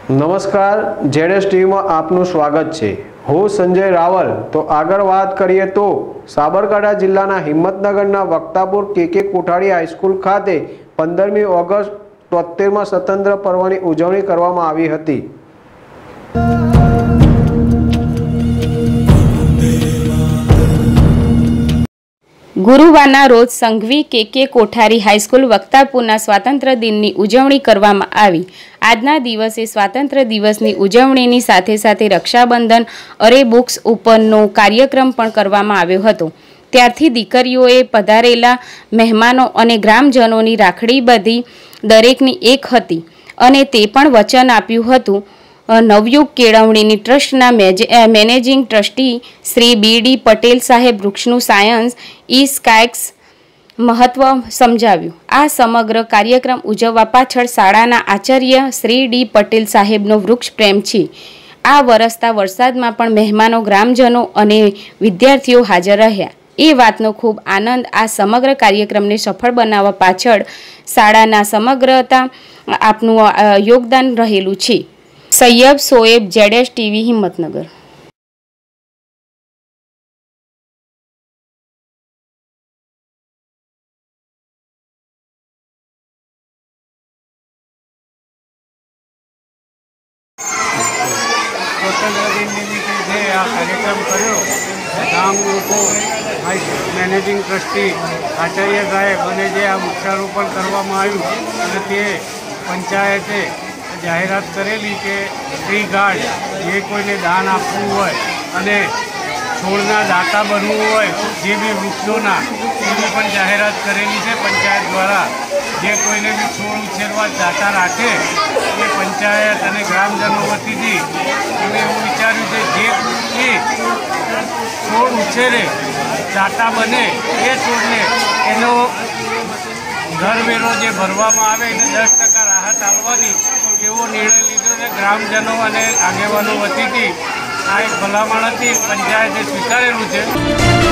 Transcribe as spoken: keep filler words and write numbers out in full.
નમસ્કાર, જેડેસ ટીવીમાં આપનું સ્વાગત છે। હું સંજય રાવલ। તો આગળ વાત કરીએ તો સાબરકાંઠા જિલ્લાના હિંમતનગરના વક્તાપુર કે કે કોઠારી હાઈસ્કૂલ ખાતે પંદરમી ઓગસ્ટ તોતેરમાં સ્વતંત્ર પર્વની ઉજવણી કરવામાં આવી હતી। ગુરુવારના રોજ સંઘવી કે કે કોઠારી હાઈસ્કૂલ વક્તાપુરના સ્વાતંત્ર્ય દિનની ઉજવણી કરવામાં આવી। આજના દિવસે સ્વાતંત્ર્ય દિવસની ઉજવણીની સાથે સાથે રક્ષાબંધન અરે બુક્સ ઉપરનો કાર્યક્રમ પણ કરવામાં આવ્યો હતો। ત્યારથી દીકરીઓએ પધારેલા મહેમાનો અને ગ્રામજનોની રાખડી બાંધી દરેકની એક હતી અને તે પણ વચન આપ્યું હતું। નવયુગ કેળવણી ટ્રસ્ટના managing trustee Shri B D Patel સાહેબ વૃક્ષનું સાયન્સ ઈ સ્કાયક્સ મહત્વ સમજાવ્યું। આ સમગ્ર કાર્યક્રમ ઉજવવા પાછળ શાળાના આચાર્ય શ્રી ડી પટેલ સાહેબનો વૃક્ષ પ્રેમ છે। આ વરસતા વરસાદમાં પણ મહેમાનો, ગ્રામજનો અને વિદ્યાર્થીઓ હાજર રહ્યા એ વાતનો ખૂબ આનંદ। આ સમગ્ર કાર્યક્રમને સફળ બનાવવા પાછળ શાળાના સમગ્રતા આપનું યોગદાન રહેલું છે। સૈયબ શોએબ, જેડેસ ટીવી, હિંમતનગર। સ્વતંત્ર દિન નિમિત્તે જે આ કાર્યક્રમ કર્યો, ગામ લોકો, મેનેજિંગ ટ્રસ્ટી આચાર્ય સાહેબ અને જે આ વૃક્ષારોપણ કરવામાં આવ્યું અને તે પંચાયતે જાહેરાત કરેલી કે ટ્રી ગાર્ડ જે કોઈને દાન આપવું હોય અને છોડના દાતા બનવું હોય, જે બી વૃક્ષોના, એની પણ જાહેરાત કરેલી છે પંચાયત દ્વારા। જે કોઈને બી છોડ ઉછેરવા દાતા રાખે એ પંચાયત અને ગ્રામજનો વતીથી અમે એવું વિચાર્યું છે જે એ છોડ ઉછેરે, દાતા બને, એ છોડને એનો ઘરવેરો જે ભરવામાં આવે એને દસ ટકા રાહત આપવાની એવો નિર્ણય લીધો છે ગ્રામજનો અને આગેવાનો વતીથી। આ એક ભલામણ હતી, પંચાયતે સ્વીકારેલું છે।